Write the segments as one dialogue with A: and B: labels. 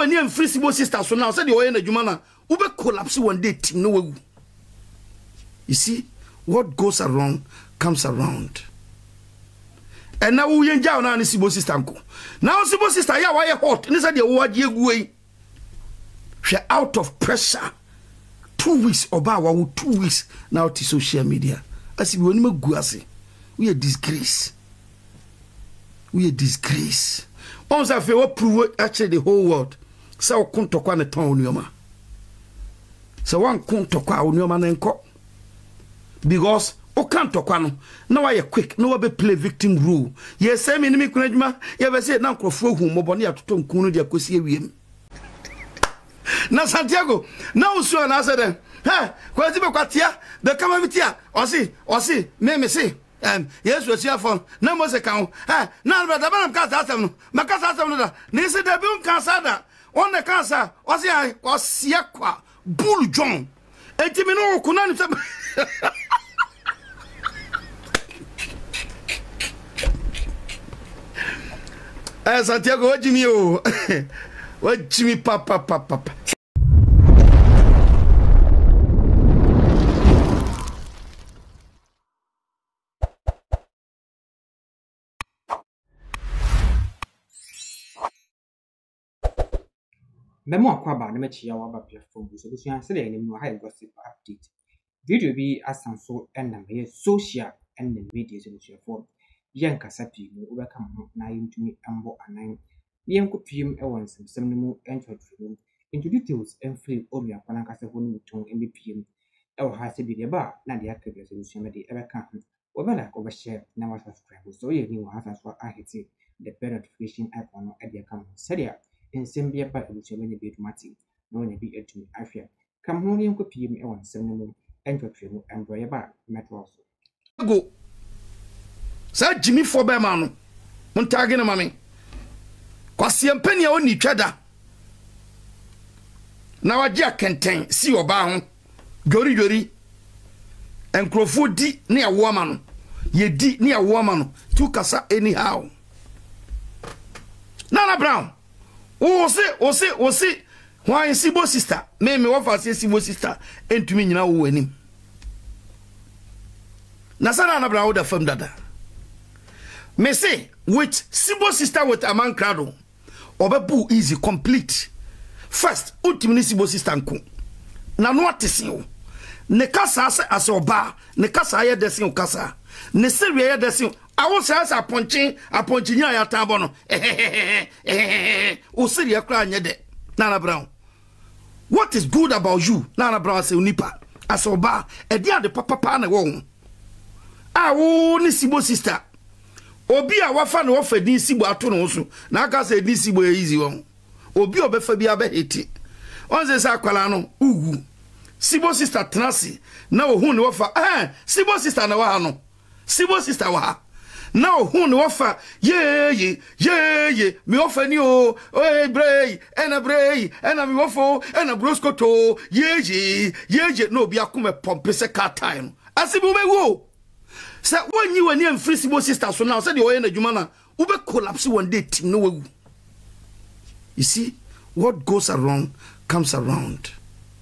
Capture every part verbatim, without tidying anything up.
A: wani am free sibo sister so now say the oye na djuma na ube collapse one day team no wagu. You see, what goes around comes around. And now we enjoy now sibo sister uncle. Now sibo sister ya why hot. And said the waji egwe. She out of pressure. Two weeks oba wa two weeks now to social media. As if we only guase. We a disgrace. We a disgrace. Once I feel prove actually the whole world. So kun tokwa ne ton onioma. So one kun tokwa onioma na nko. Because o can't talk no. Now I quick. No be play victim role. Yes, I mean me kunajuma. You be say na nkrofo hu mo boni atoto nkunu dia kosi ewiem. Na Santiago. Na usu na say dem. Ha, kwa ti be kwatia. Be kama bitia. O si, o si, me me si. Um, yes, we see phone. Na mo se kan. Ha, na brother ba na ka sa asem no. Ma ka sa asem no da. Ni se da bi un kan sa da. On the cancer. O si ai, o sia kwa. Bull John. Enti me no kuna ni se. Eh, Santiago, what Jimmy? Oh, what Jimmy? Papa, papa, papa.
B: Memo akwaba na mechi ya waba platform so so yan sele ni mu ha gossip update video bi asanso enna me social and media so so for yan kasapi mu obeka mu na yintumi ambo anan yan ko piem e won semsem ni mu entwetwe into details and free obi akwana kasa ho ni muton mb piem e wo ha se bi de ba na de akabe so so me de e beka obela ko ba share na wa subscribe so ye ni wo ha so ahiti the bell notification icon no e de kan seria in Sambia by Lucian Bit Mati, no one be to Afia. Come home and copy me on Seminole and Trimo and Boyaba, Metro.
A: Go. Said Jimmy for Berman. Montagina mammy. Quasian penny on each other. Now a jack can tank, see your bound. Gory gory. And Crawford di near woman. Ye di near woman. Took us anyhow. Nana Brown. Oh, say, oh, say, oh, say, why is Sibo sister? Me, me, what for say Sibo sister? And to me, you know, winning. Nasana na bra the firm dada. Me say, with Sibo sister with a man crado, obebu easy, complete. First, ultimate Sibo sister nku. Na no atesi o. Ne kasa ase ase oba, ne kasa aye desi o kasa. Ne sewe aye desi I won't say as a punching, a punching ya tabono. Eh, o Syria crying yet. Nana Brown. What is good about you? Nana Brown say unipa. As oba, a dear the papa pana won. I won't Sibo sister. Obi a wafan offer ni Sibo atono. Naka say ni Sibo easy one. Obi obefabia be hiti. On the Sakwalano, ugu. Sibo sister Trasi. Now who no offer. Eh, Sibo sister na wahano. Sibo sister waha. Now who no offer ye ye ye ye me offer ni o eh bray and a bray and a me offer and a brosco to ye ye ye ye no be akume pompe se car time asibu be wo say when you wani am free Sibo sister so now say the oye na djuma na ube collapse one day team no wagu. You see, what goes around comes around.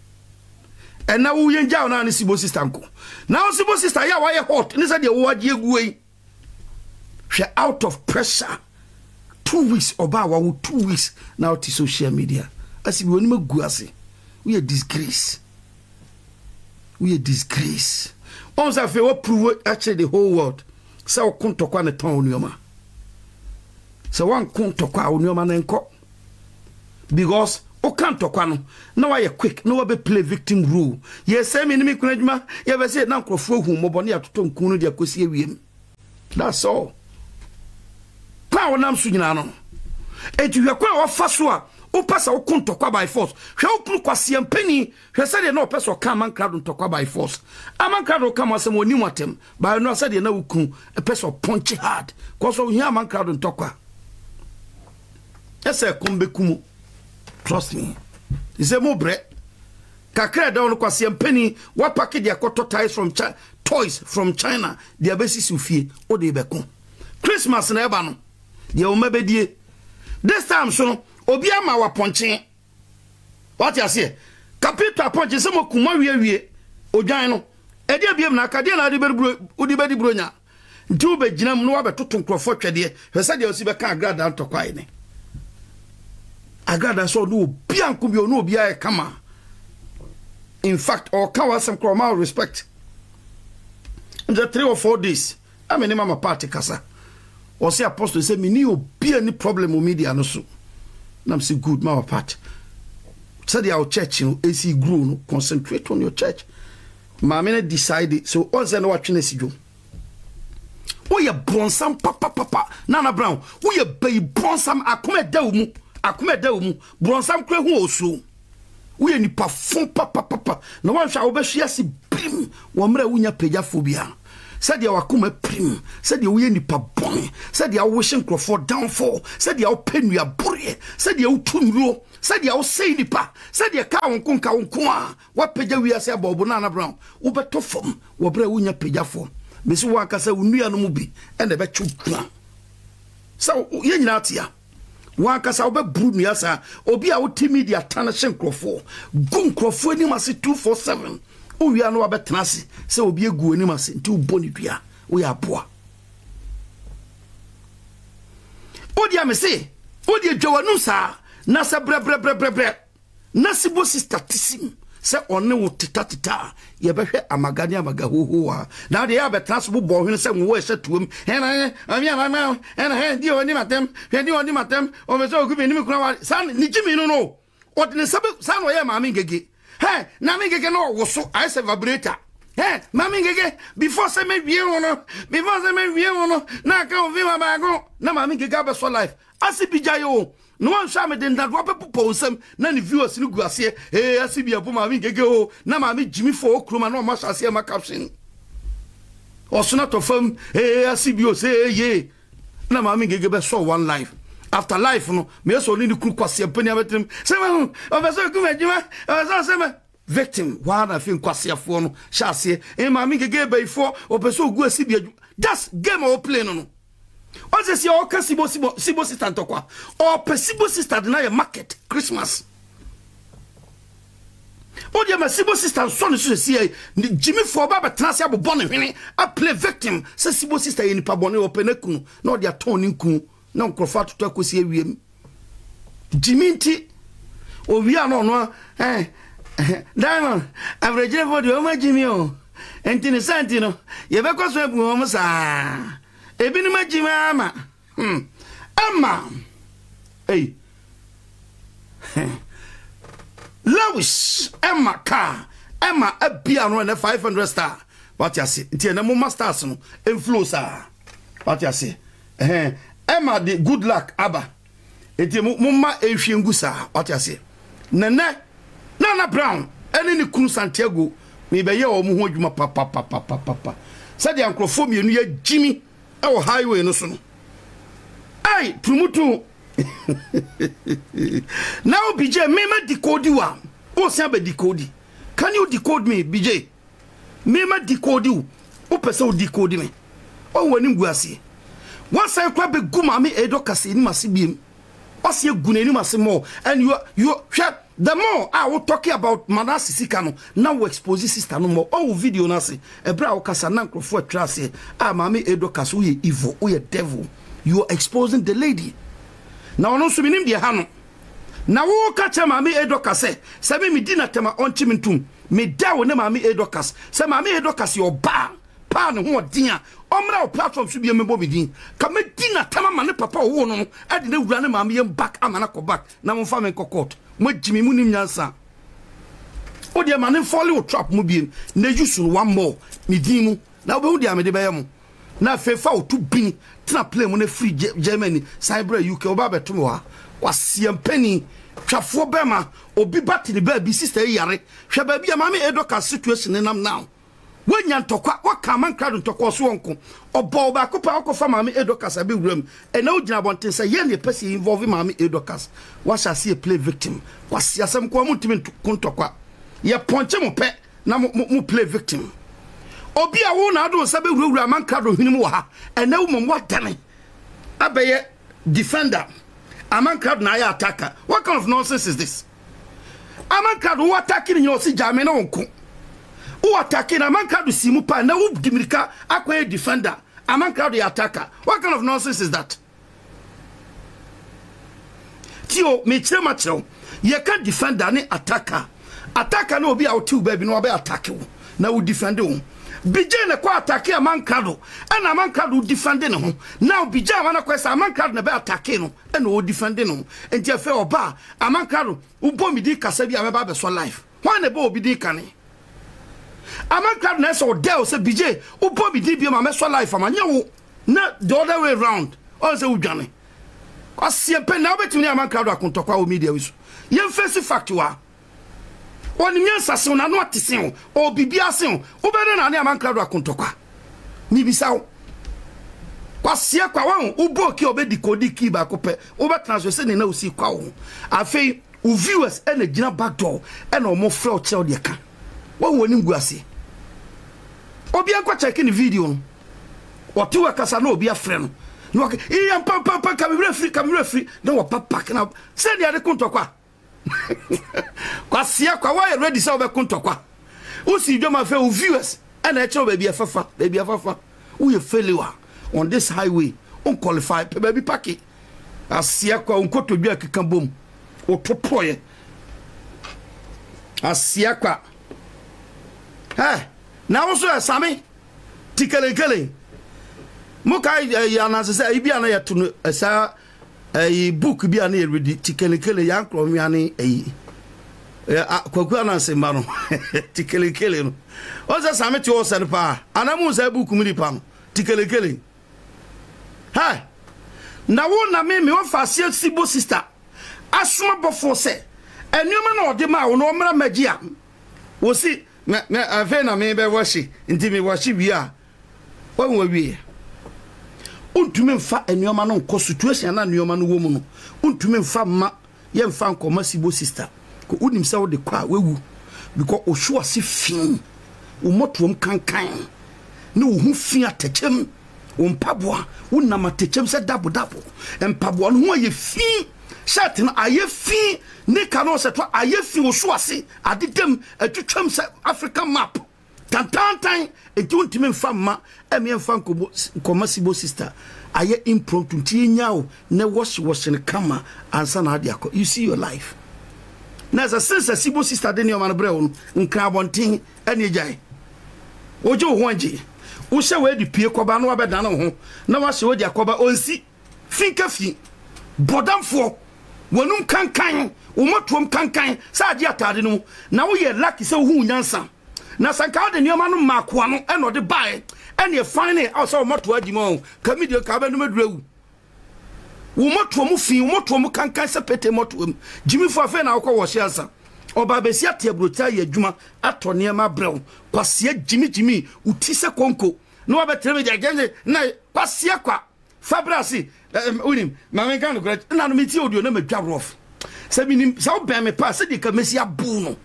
A: And now we enjoy now Sibo sister uncle. Now Sibo sister ya why hot and said the waji egwe. She out of pressure. Two weeks oba wa two weeks now to social media. As if we only guase. We a disgrace. We a disgrace. Once I feel prove actually the whole world. So kun tokwa ne ton onioma. So one kun tokwa onioma na nko. Because o can't talk no. Now I quick. No be play victim role. Yes, I mean me kunajuma. You be say na nkrofo hu mo boni atoto nkunu dia kosi ewiem. That's all. Kwa wonam su nyina no. Enti hwe kwa wa fa so a o pesa o kun tokwa by force. Hwe o kun kwase mpani, hwe se de na o pesa o ka man krado tokwa by force. Aman krado ka ma se mo ni watem. Ba no se de na ukun e pesa punch hard. Ko so hia man krado tokwa. Ese kombe kumu. Trust me. Ise mo bre. Kakra da on kwase mpani, wa package ya koto toys from China, toys from China. Dia besi sufie o de bekon. Christmas na eba no. Ye o mabedie. This time so no obi ama wa ponche What you say? Capita point is some kuma wie odwan no. E dia biem na akade na de bro odi bedi bronya. Nti ube ginam no abeto nkrofo twede. Hwe se de osi be ka agrada ntokwae ne. Agrada so no bia nko bi no bia e kama. In fact, or kawa some kroma respect. In the three or four days, I mean mama party kasa. Or say apostle say me ni obi any problem with media no so. Nam say good mama party. Say our church you know, AC grow no concentrate on your church. Mama na decide so all say no watching si jo. Wo ye bronsam papa papa Nana Brown. Wo ye bay bronsam akoma da wo mu. Akoma da wo mu. Bronsam kra hu osu. Wo ye nipa fon papa papa. Na wan hwa wo be hwe ase bim. Wo mra wo nya pagya phobia. Said ya wakuma prim. Said ya we nipa bon. Said ya wishing crofo downfall. Said ya pen ya bore. Said ya utunro. Said ya say nipa. Said ya ka wonko ka wonko a. Wa pagya wi ase abobo Nana Brown. Wo beto fom. Wo bra wo nya pagya fom. Besi wo akasa unua no mu bi. E na be twukura. So ye nyina atia. Wo akasa wo be bru nua sa. Obi a wo media tana hye crofo. Gun crofo ni ma se two four seven. O wi anu abetena ase se obi egu anim ase nti wo boni dua wo ya boa o dia me se o dia dwawanu sa na se bre bre bre bre bre na sibo sister tisim se onne wo tita tita ye behwe amagani amaga hohoa na de ya betena so bo hwene se wo ehye tuom he na amia na na he na he di oni matem he di oni matem o me so ogu bi ni kura wa san ni jimi no no o de sabe san wo ye maami gege. Hey, Nami Gege no was so I say vibrator. Hey, Mammy Gege, before say me view no, before say me view no, na can view my bago, na Mammy Gege so life. I see Pijayo. No one shall me then that what people post them, none viewers look go say, hey, I see be a Mammy Gege, na Mammy Jimmy for Kruma no much I see my caption. Or so not of them, hey, I see you say, yea. Na Mammy Gege so one life. After life, no, me so need to cook kwasi penny abetem. Seven, officer come adwuma, officer seven. Victim, one I think kwasi afo no, sha se, e ma mi gege be for, opeso gu asi bi. That's game or play no no. O se si o ka sibo sibo sibo sister ntokwa. O pesibo sister na ye market Christmas. O dia ma sibo sister so no so si Jimmy for baba transi abobɔ ne hwene, a play victim. Se sibo sister ye nipa bɔne o penekunu, na o dia ton nkunu. No crofat to akosi awiem Jimmy nti owi no no eh Diamond average for the oma Jimmy o enti ne santi no ye be kwaso abu o musa ebi ni ma Jimmy ama hmm ama hey Lewis Emma car Emma abia no na five hundred star what you say enti na mo masters no influencer what you say eh Emma the good luck aba eti mumma ehwengu sa what you say nene Nana Brown ene ni kunu Santiago me be ye o mu ho adwuma papa papa papa said yankrofo mienu ya Jimmy e wo highway no so no ai tumutu now B J me ma decode wa o se be decode can you decode me B J me ma decode you o pese o decode me o wani nguase once I grab a gumami edo kasi ni masibim. What's your guneni masimo? And you you the more I will talking about Manasi Sikano. Now we expose sister no more. Oh video nasi. A brow casananko for trasi. Ah mami edo kasu ye evil. Oh ye devil. You are exposing the lady. Now no subinim di hano. Now wo catch mami edo kase. Sabi mi dina tema on chimintum. Me dawo ne mami edo kas. Say mami edo kas your ba. Pa ne ho dia. Omra o platform so bi me bobi din ka me dina tama mane papa wo no e de na wura ne maame yem back amana ko back na mo fa me kokot mo jimi mu nim nyansa o de mane follow o trap mu bi na yusu one more me din mu na obe wo de amede be mu na fe fa o tu bin tena play mu na free Germany cyber U K oba beto wa wasiem penny twafo bema obi battery ba bi sister yare hwe ba bi maame edoka situation nam now Wanya ntokwa waka man krado ntokwa so wonko obo ba ko pa okofa maami edokas abi wuram e na ogina bonten se ye ne pese involve maami edokas wa sha see play victim kwasi asem ko mutimi ntokwa ye ponche mo pe na mo play victim obi a wo na ado sabe wuram man krado hwinimu wa ha e na wo mo wadane abeye defender a man krado na ya attacker. What kind of nonsense is this? Amankado wo attack ni nyo si jame na wonko wo attack na Amankado simu pa na wo dimirika akwa defender Amankado ya attacker. What kind of nonsense is that? Tio me chire ma chire ye ka defender ni attacker attacker na obi a otu baby no obi attack wo na wo defend wo Bijay na kwa attack Amankado and Amankado defend no now Bijay wana kwesa Amankado na be attack no and wo defend no enti afa oba Amankado ubo mi di kasa bi ameba be so life why na be obi di kane Amankado na so there say Bijay ubo mi di bi ma me so life amanya wo na the other way round o say udwane asie pe na obetumi Amankado akontokwa o media wiso ye face fact wa oni nyansa na no atisen o bibia sen o be na na Amankado akontokwa ni bisawo kwasie kwa won ubo ki obedi kodi ki ba ko pe o be transfer ne na usi kwa wo afei u viewers e na gina back door e na o mo flow chel de ka wo woni nguase obi akwa check ni video no o ti wa kasa na obi afre no no ke iya pam pam pam kamera free kamera free na wo papa kana se dia de kontokwa kwasie kwa wa ready se obe kontokwa usi dwoma fe u viewers e na e che obi afafa baby afafa wo ye failure on this highway unqualified baby paki asia kwa unkoto dwa keka bom otopoye asia kwa eh na wo so esame tikelekele muka ya na se ibi ana ya tunu esa eh book bi ana ya ready tikelekele ya nkro mi ani eh kwaku ana se ma no tikelekele no o se same ti o se pa anamu se book mi pa no tikelekele ha na wo na me me ofasie sibo sister asuma bofo se enyoma na ode ma wo no mra magia wo si me me ave na me be washi nti me washi wi a wo wo wi untumi mfa enyoma no nko situation na enyoma no wo mu no untumi mfa ma ye mfa nko ma sibo sister ko unim se wo de kwa wewu because oshu ase fin wo motom kankan ne wo hu fin atechem umpaboa unama techem se dabo dabo empaboa no ho aye fi shirt na aye fi ne kano se to aye fi wo so ase adedem atwetwam se African map tantantan ejuntime mfamma eme mfa nkoma sibo sister aye impromptu tinyao ne wash wash ne kama ansa na ade akọ you see your life na za sense sibo sister de ne o man bre wo nka bonten ene jai ojo ho anje wo hye we di pie koba no abeda na ho na wa hye we di akoba onsi finka fi bodamfo wonum kankan wo motom kankan sa ade atade no na wo ye lucky se wo hu nyansa na sanka de nioma no makoa no e no de bae e ne fine e so moto adimo kamidio ka ba no madurawu wo motom fi wo motom kankan se pete motom jimifo afa na akọ wo hye ansa oba besia tebrota ye adwuma ato niema brew kwasia jimi jimi utise konko no abetere je genje na kwasia kwa fabrasi unim mamenka no grad na no meti audio na madwa rof se minim se oben me pa se de ka mesia bu no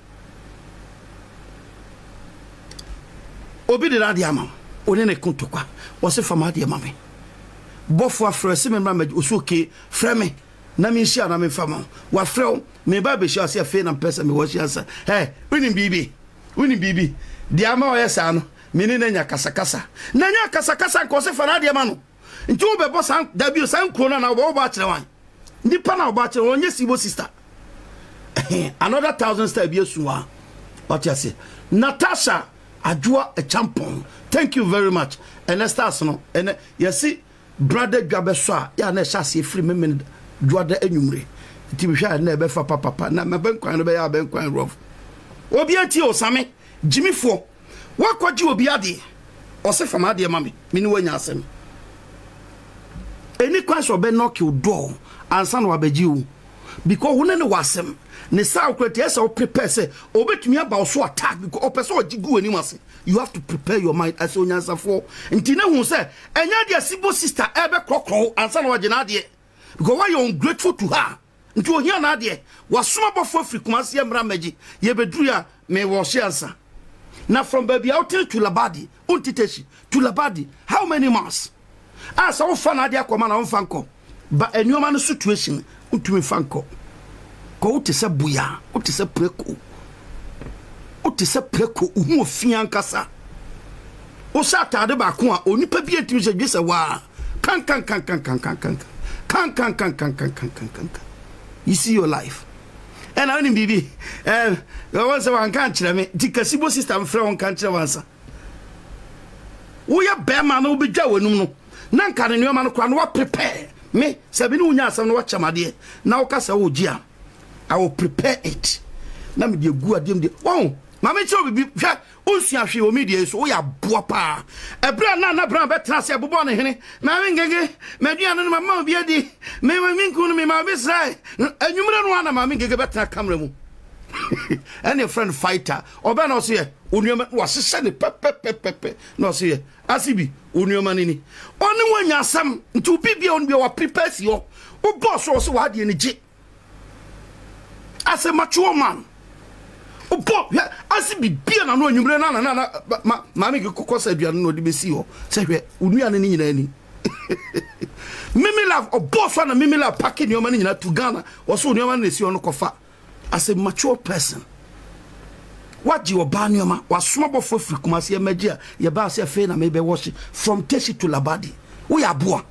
A: obi de radio ama oni ne kontokwa wo se fama de ama me bofo afro se me mra osuke freme na mi shia na me fama wa freo me ba be shia se afi na pesa me wo shia sa eh unim bibi unim bibi de ama o yesa no me ni na nya kasakasa na nya kasakasa ko se fana de ama no nti wo be bo san da bi san kro na na wo ba kire wan ndi pa na wo ba kire onye sibo sister another one thousand star bi esuwa what you say Natasha Ajua a champion. Thank you very much. And stars no. And you see, brother Gabeswa, ya na shasi free me jua de enyumre. Ti bi hwa na be fa papa papa na me ben kwan no be ya ben kwan rough. Obi ati o same Jimmy fo. Wa kwaji obi ade. O se fama ade mame. Me ni wanya asem. Eni kwan so be knock your door ansa no abaji wo. Because who ne wasem ne sa okrete esa o prepare say obetumi aba so attack because opeso ogigu ani mase you have to prepare your mind as onyansa for nti ne hu say enya de sibo sister ebe krokro ansa na wagina de because why you ungrateful to her nti ohia na de wasoma bofo afrikumase emra magi ye beduru ya me wo hye ansa na from baby out to Labadi untiteshi to Labadi how many months asa wo fa na de akoma na wo fa nko ba enyoma no situation untumi fa nko ko wote se buya wote se preko wote se preko uhu ofia nkasa o sa tade ba ko a onipa bi antimi se dwese wa kan kan kan kan kan kan kan kan kan kan kan kan kan kan kan you see your life and I only bibi eh once one kan kire me dikasibo system frɛ won kan kire wansa wo ya be ma na wo bedwa wanum no na nka ne nneoma no kra no wa prepare me sabi ni unya asam no wa chamade na wo kasa wo gia I will prepare it na me de gu adem de wo ma me che bibi hwa onsu ahwe o media so wo ya boa pa ebra na na bra betra se bobo ne hene ma me ngege madua no ma ma bi adi me ma min ku no me ma be sai anwumre no na ma me ngege betra camera mu any friend fighter oba na so ye onuoma wa sese ne pepepepepe no so ye asibi onuoma ni ni oni wanya asam nti bibia on bi wa prepare si yo o boss so so wa de ne je as a mature man o bo asibi bia na no anwumre na na na ma ma me kokosa aduane no de besi yo se hwe onuane ni nyina ni mimi love o boss na mimi love packing your money nyina to Ghana o so onuama na si ono kofa as a mature person what you ban your ma was small for free kumasi emegia ye ba se fe na me be wash from Teshi to Labadi we aboa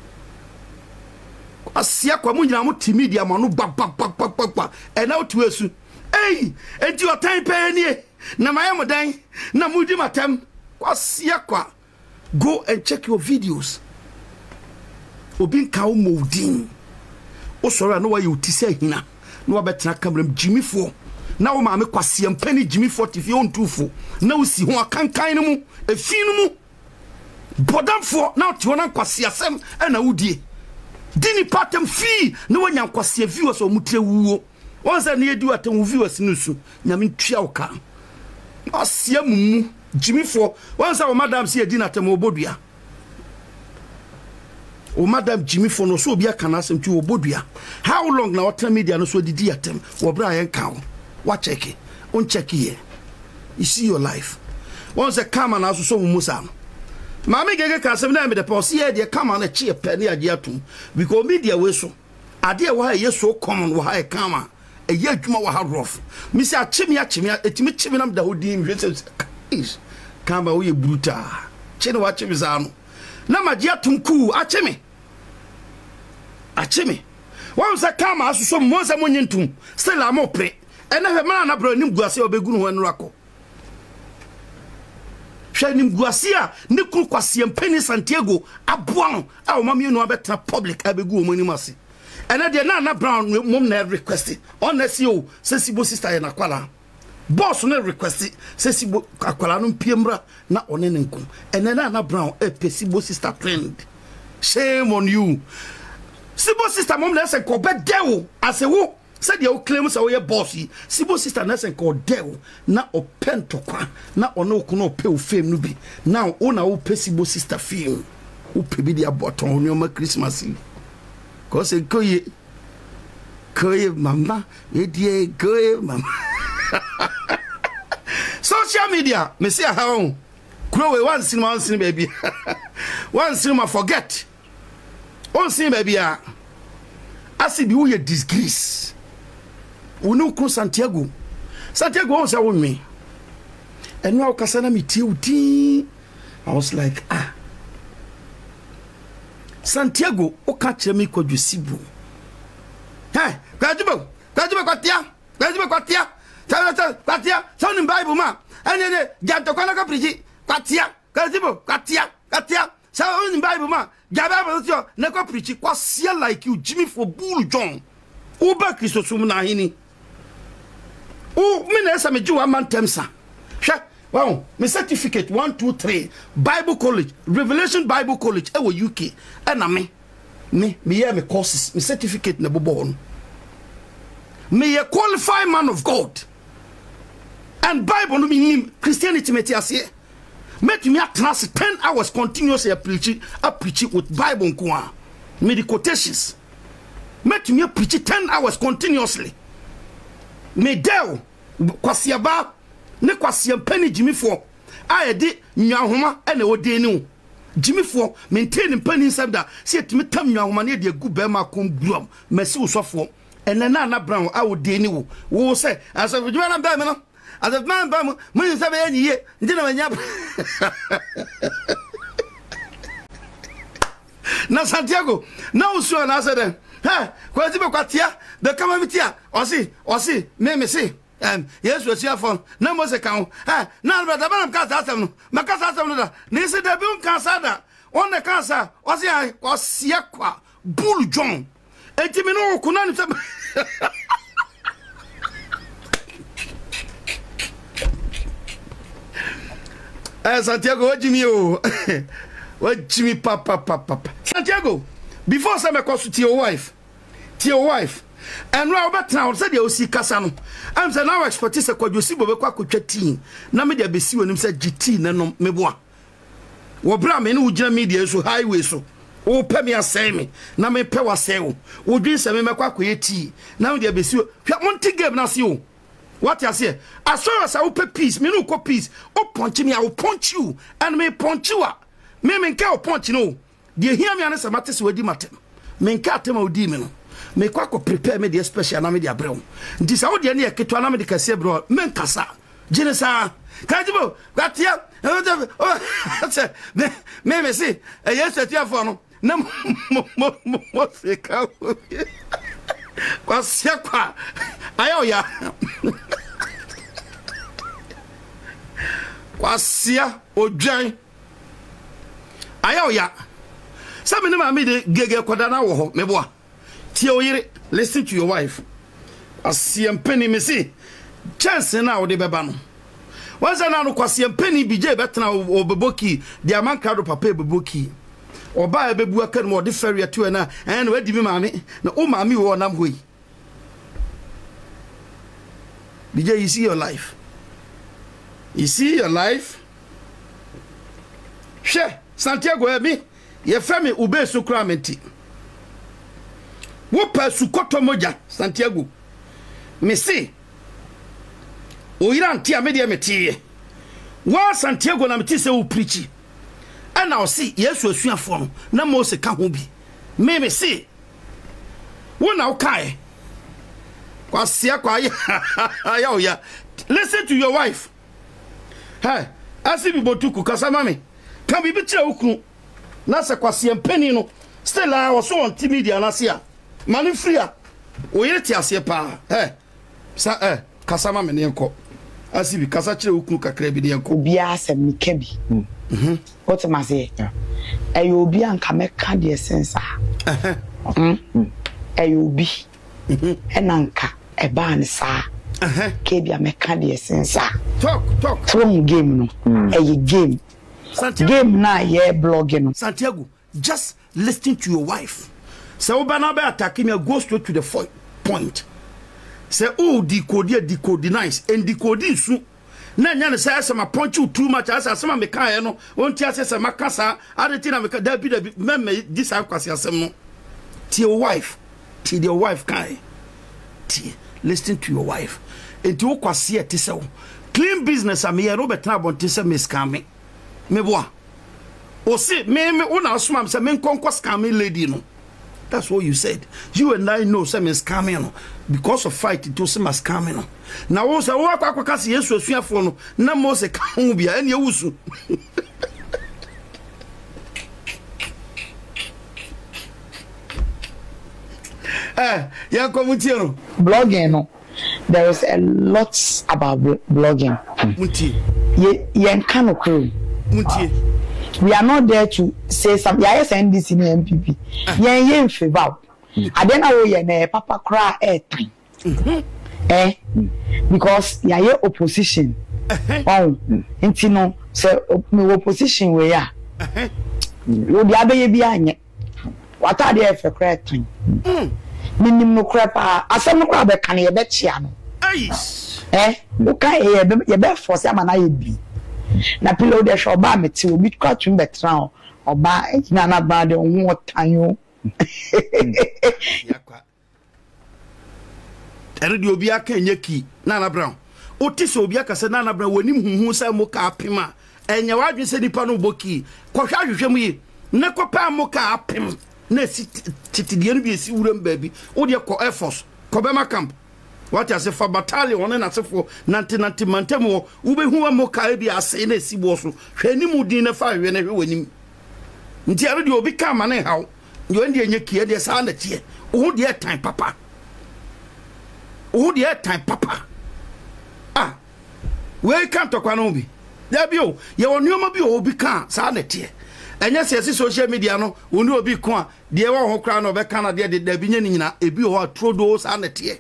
A: asia kwa munyina mo timidia ma no ba ba ba ba ba e na otu esu ei enti o tan pe ni na maye modan na mudi matam kwasia kwa go and check your videos obin ka o modin o soro na wa ye otise hina na wa betena camera Jimmy fo na wo ma me kwase mpani Jimmy forty fi on tufo na wo si ho akankan no mu efi no mu bodamfo na ti wona kwase asem e na wudie dini patem fi na wonya kwase viewers o mutre wuo wonse na yedi atem viewers nusu nyame ntwa wo ka asia mumu Jimmy fo wonse wo madam si edi na atem obodua o madam Jimmy fo no so obi aka na asem tu obodua how long na water media no so didi atem wo bra yen ka wo wa check it on check here you see your life once a come na so so musa mama gege ka asem na me de pause here de come na chi pe na age atum because media we so ade wa ye so common wa ha kama e ye adwuma wa ha rough mi se achimi achimi etimi chimi na me da hodin mi se is kama wo ye brutal chi na wa chimi za no na magie atum ku achimi achimi won se kama so so mo se mo nyintum still am opre ena he mana na bro nim guase obegunu ho enrako hwe nim guase a ne kru kwase mpeni Santiago aboa a o mamie no abeta public abegu o manim ase ena de na na brown mom na request on na si o se sibo sister ye na kwala boss na request se sibo akwala no piemra na one ne nkum ena na na brown e pesibo sister trend shame on you sibo sister mom na se ko be dewo ase wo said you claim so we bossy sibo sister na sen ko dew na open tokwa na ono ko no pe o fame no bi now ona o pe sibo sister fame o pe bi dia botton on your Christmas ko se koye koye mama e die koye mama social media me say how grow we one cinema one cinema baby one cinema forget one cinema baby a asibi wo ye disgrace unu ku Santiago Santiago on say won me enu a kasa na metie uti I was like ah Santiago o ka kire me kwadwu sibu hey kwadwu kwadwu kwatia kwadwu kwatia ta kwatia so ni Bible ma ene ne janto kwa na ka preach kwatia kwadwu kwatia kwatia so ni Bible ma jabe ba na ka preach kwasia like you Jimmy for bull John Uba Christo sum na hini o me na esa me ju one man temsa hwe wow me certificate one two three Bible College Revelation Bible College e wo U K e na me me me ye me courses me certificate na bobo on me a qualified man of God and Bible no mean Christianity metiase met me atras ten hours continuously preaching a preaching with Bible nko me the quotations met me preach ten hours continuously me dew kwasiaba ne kwasiam pani Jimmy fo a yede nwanhoma ene ode ni Jimmy fo maintain pani sabda se etimi tam nwanhoma ne de gu be ma kom guam mesi usofo and then Nana Brown, I would deny you. Who say, as a Juana Bamino, as a man Bam, when you have any year, didn't na Santiago, no sooner answer them. Ha, Quasibo Quatia, the Camamitia, or see, or see, me see. Um, yes, we're here for no more account. Ha, now but the man cast at them, Macassa, they said the boom cansada, on the cancer, or see, I was Siaqua, Bull John, eighty minutes, Kunan. Santiago, what Jimmy? What Jimmy Papa Papa Santiago, before some cost to your wife, to your wife, and now but now said you see Casano. I'm the now expertise of you see Bobaqua teen. Namida be see when him said G T, no mebois. What Brahmin who jam media so highway so. Oh, Pemia say me, Name Pewa say, would be some Maquaque tea. Now there be see you want to give us you. What I say, as far as I will pay peace, me no co peace, oh punch me, I will punch you, and me punch you up. Me men ka point no de hear me anasa matters we di matem men ka tem odi me no me kwa ko prepare me de special na me de abrem nti sa wo de na ye keto na me de kase bro men kasa gine sa ka jibo gatia me me me si e yes atia fo no na mo mo mo se ka kwa se kwa ayo ya kwa sia odwan Ayo ya. Some of me de gege kwadana wo ho meboa. Tie oyire, listen to your wife. Asiem penny me see. Chance na wo de beba no. Wanza na no kwasiem penny bije betena obeboki, dia man kado papa ebeboki. Oba ebebu aka no de ferry to na, en we di mi maame, na o maame wo nam hoi. Bije, you see your life. You see your life. Share Santiago Emi, ye femi ube sukramenti. Wopa sukoto moja, Santiago. Mesi, o iran tia media metiye. Wa Santiago na meti se u preachi. Ana o si, yesu esuafo no, na mo se ka ho bi. Me me si, wo na o kae. Kwa sia kwa ya o ya. Listen to your wife. Hey, asibi botuku kasama me. Can be better ukru. Nasa kwasi empeni no. Still I was so on T media nasia. Mani fria. O yeti ase pa. Eh. Sa eh kasama me ne enko. Asibi kasa kire ukru kakra bi ne enko.
C: Obi asem ni kebi. Mhm. What am I say? Yeah. Ayo obi anka meka de sense ah. Eh. Mhm. Ayo obi. Mhm. Enanka e ba ne sa. Eh. Kebi ameka de sense ah.
A: Talk, talk.
C: From game no. Ayi game. Santiago, game na ye blogging.
A: Santiago, just listen to your wife. Say Obana be attacking me, go straight to the point. Say oh decode decode nice and decode su. Na nya say say ma punch you too much as say ma me kan no. Won ti say say ma kasa, adeti na me ka da bi da bi me this akwase asem no. To your wife, to your wife kan. Listen to your wife. And to kwase ete say clean business am here no better about say me scam me. Me boa. O see, me me una asuma say me nkonko scamming lady no. That's what you said. You and I know say me scamming no because of fight it was say me scamming no. Na wo say wo akwa akwa say Yesu asuafo no na mo se ka ho bia ene ewusu. Eh, ya ko mutie no.
C: Blogging no. There is a lot about blogging.
A: Mutie.
C: Ye ye kan okro.
A: Mutie.
C: We are not there to say something. Yeah, yes, N D C and M P P. Yeah, yeah, in favor. I don't know where you Papa cry air time. Eh? Because yeah, yeah, opposition. Oh, until no, say opposition we are. You be abe be anye. What are they for cry time? Minim no cry pa. Asem no cry be kan ye be chia no. Eh? Okay, ye ye be force am na ye bi. Na pillow de shoba meti obi kwa tun betra oba na na ba de ho tanyo
A: yakwa ere de obi aka nyeki na na brown otise obi aka se na na brown wani huhu sa mo ka apema enye wadwe se nipa no boki kwhwa hwehwe mu yi ne kopa mo ka apem na si titidie no bi esi wuram ba bi wo de ko air force Kobema camp. What I say for battalion one na se for ninety ninety mantemo ube huwa moka ebi ase na si bo so hwe ni mudi na fa hwe na hwe wanim nti are de obi ka ma na hawo yo ndi enye kie de sa na tie wo de time papa wo de time papa ah we kan to kwa no bi da bi o ye wonoma bi obi ka sa na tie enye se social media no woni obi ko a de wo ho kra na obe ka na de de da bi nya ni nyina ebi ho atrodo sa na tie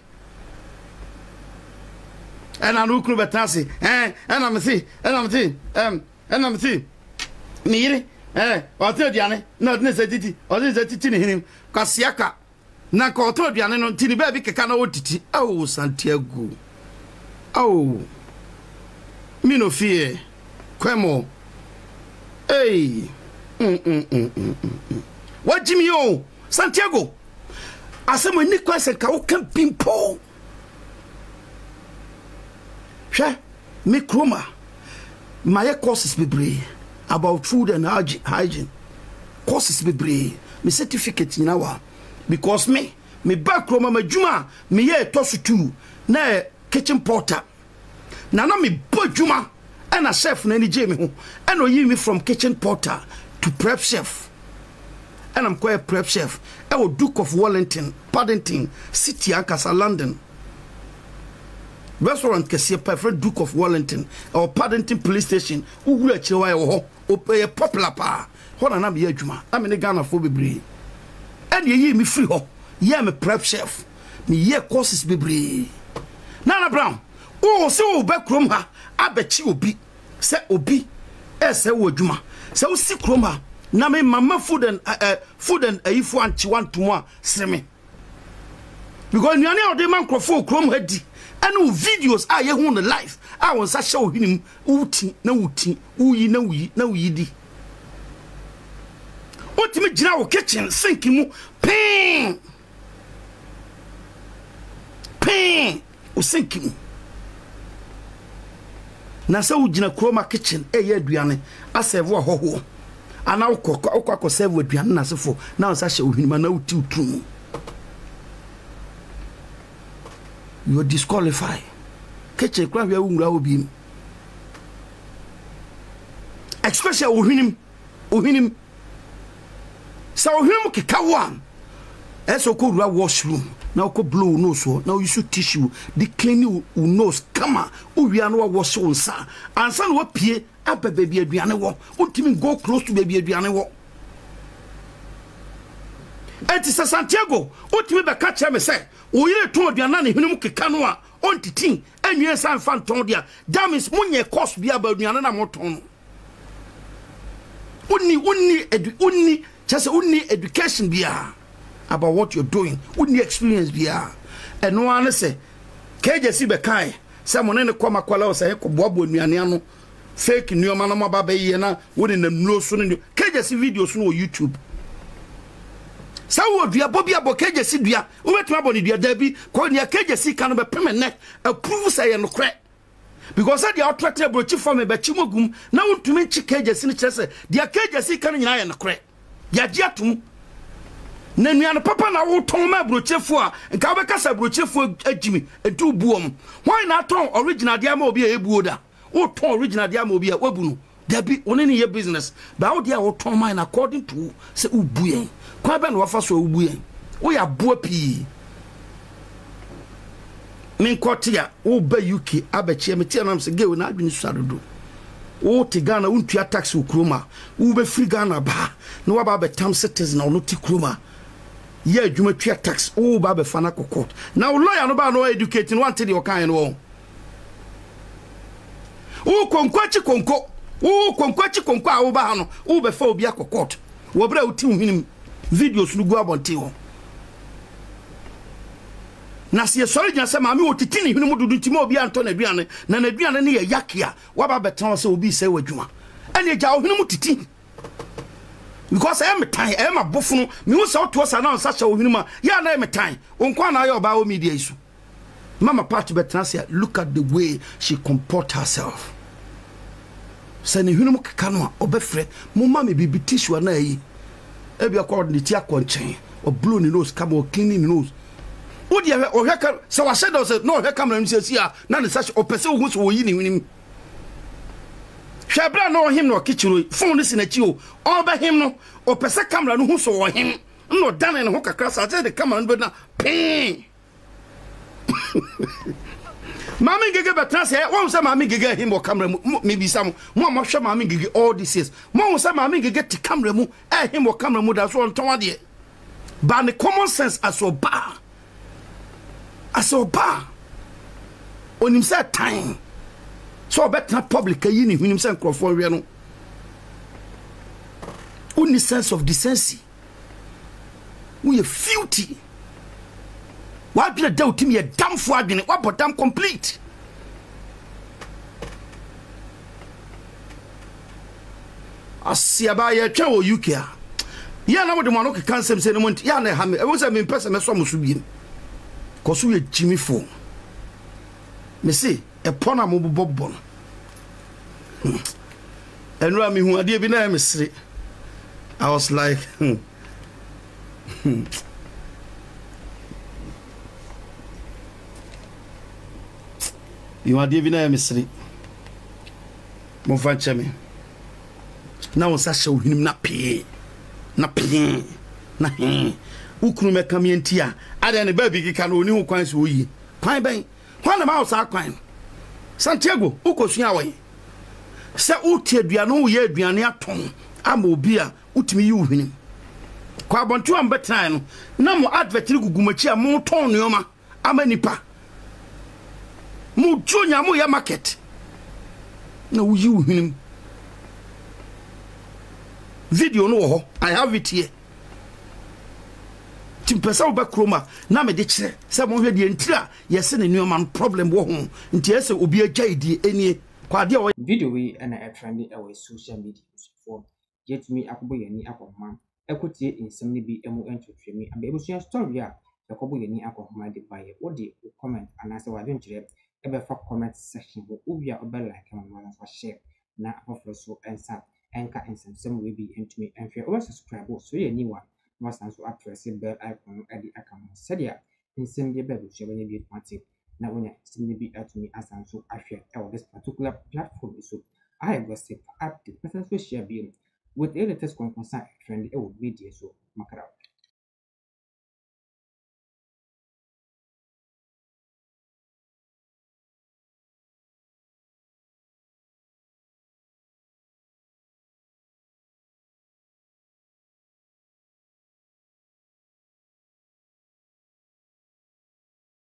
A: and I look at Tassi, eh, and I'm see, and I'm see, um, and I'm see. Me, eh, or tell Diane, not necessity, or this is a him, Cassiaca. Nako told Diane on Tini Baby Cacano Titi. Oh, Santiago. Oh, me no fear. Quemo. Hey, mm, mm, mm, mm, mm. What Jimmy O, Santiago? I said, when Nicholas and Kao can pimpo. Me kroma my courses be about food and hygiene courses be me certificate in our because me me back kroma ma juma me ye tosu two na kitchen porter na na me bo juma and a chef na ni je me ho and o yi me from kitchen porter to prep chef and I'm quite prep chef e wo Duke of Wellington Paddington City Ankasa London restaurant kese prefer Duke of Wellington or Paddington police station uguru achiwa yo ho o popular pa ho na na be adwuma amene Ghana fo bebre and ye me free ho ye me prep chef me ye courses bebre Nana Brown o se o be krom ha abechi obi se obi e se wo adwuma se o si krom ha na me mama food and uh, food and ayifu anchi want to mo seme because nyane o de man krofo krom ha di and videos are you on the life. I was a show him uti na uti uyi na uyi na uyi di. What me jina wo kitchen sink mu pain pain o sink mu na sa wo jina kroma kitchen e ye aduane aserve wo hoho ana wo kokko akọ serve aduane na sefo na wo sa hye ohunima na uti utru. You are disqualified. Catch a crab, you be. Especially Uhinim, Uhinim. So him Kikawan. As a cold washroom. Now could blow no so. Now you should tissue. The clean you nose. Come on. We are no wash on, sir. And son what peer up a baby Adriana walk. Won't even go close to baby Adriana walk. And it's a Santiago. What you ever catch him say? O ye to aduana ne hwenu keka no a ontitin anwie san fa nton dia that means munye cost bia ba aduana na moton unni unni edu unni just unni education bia about what you're doing unni experience bia eno ane se kejesi be kai se mo ne koma kwala o se ko boabo anuane ano fake nyoma na mo baba ye na woni na nuo so ne kejesi videos no YouTube. Sa wo dua bobi abokeje si dua wo betuma boni dua da bi ko ne akeje si kan be permanent approve say ye no kre because say the attract brochi for me be chimogum na wontumi chikeje si ne kire the akeje si kan nyina ye no kre ya gi atum na nuano papa na wo ton ma brochefo a nka wo be kasa brochefo agimi edu buom why na ton original dia ma obi e buo da wo ton original dia ma obi a wabu no da bi one ne ye business ba wo dia wo ton mine according to say ubu yen kwa ben wafa so ubu yen wo ya boa pi min kotia wo ba U K abachi emeti anam se ge na adwini suadodo wo ti Ghana untua tax ukroma wo be free Ghana ba na wa ba be tam citizen no ti kroma ye adwuma tua tax wo ba be fana kokot na wo lawyer no ba no educating want the okan no wo konkwachi konko wo konkwachi konko a wo ba no wo be fa obi akokot wo bra uti hwinim videos no go abonte ho na se sori nya se maami otitini hwinim dudu ntimo obi anto na aduane na na aduane ne ye yakia wa ba betan se obi se wadwuma ene ja hwinim titi because I am a time I am a buffalo me wo se oto sa na nsa sha hwinim a ya na am a time onkwa na ayo ba o media isu mama part betan se look at the way she comport herself se ne hwinim keka no a obefre mo ma me bibi tissue na yi e bi accord ni ti akonchen o blow ni nose come o clean ni nose wo de o hwe ka se wa shadow se no hwe camera mi se si a na ne sache o pese wo so wo yi ni hwini hwe bra no him no kichiro phone si na chi o o ba him no o pese camera no hu so wo him no dan ne ho kakra sa se de camera no be na pin Mami gege betra se won say mami gege him o camera mu me bi sam mo mo hwe mami gege all this years mo won say mami gege ti camera mu eh him o camera mu da so on ton ade ba ne common sense aso ba aso ba onim say time so betra public yi ni hunim say crofo wi no uni sense of decency we filthy. Why be the doubt me a damn for adwene what but damn complete asiaba ye twa wo U K a ya na wode mano kan sem se no mont ya na ha me e wo se me pese me so mo so biem ko so ye jimi fo me se e pona mo bobbo no enura mi hu ade bi na me sire I was like hmm. Hmm. You are diving a mystery. Mofanche me. Na won sa hye him na pee. Na pee. Na he. Ukunu me kam yentia. Ade ne ba bi kika no oni hu kwan so yi. Kwan ben. Kwan na ma sa kwan. Santiago, ukosua we. Se utie aduane wo ye aduane aton. Ama obi a utimi yi uhwini. Kwa bontu am betan no. Na mo advert gugumachi a mo ton neoma. Ama nipa. Mu jonya mu ya market na wuyi uhwinem video no ho I have it here timpesa wo ba kroma na me de kire se mo hwe de ntira yese ne nneoma problem wo ho nti ese obi agyaidi enie kwa de
B: video we na a trendy away social media for get me akobo yani akoma ekotie nsem ne bi emu entwetwemi aba ebusia story a yakobo yani akoma de baye wo de comment anase wa dwenkyere ebe for comment section bo ubia obe like and one for share na afoforo so ensa enka ensem we bi entumi enhwe obe subscribe so ye niwa na san so press bell icon edi akam sadia ensem bi be so be bi twati na wonya ensem bi atumi asan so ahwe e this particular platform so I gossip update person so share bi with the latest concern trend e wo video so makara